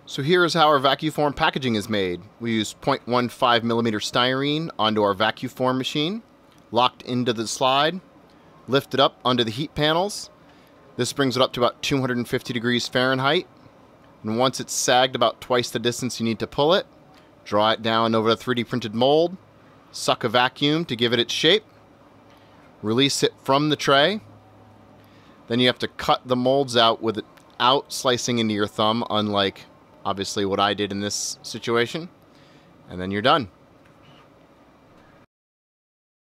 So here is how our VacuForm packaging is made. We use 0.15 millimeter styrene onto our VacuForm machine, locked into the slide, lift it up onto the heat panels. This brings it up to about 250 degrees Fahrenheit. And once it's sagged about twice the distance you need to pull it, draw it down over the 3D printed mold, suck a vacuum to give it its shape, release it from the tray. Then you have to cut the molds out without slicing into your thumb, unlike obviously what I did in this situation. And then you're done.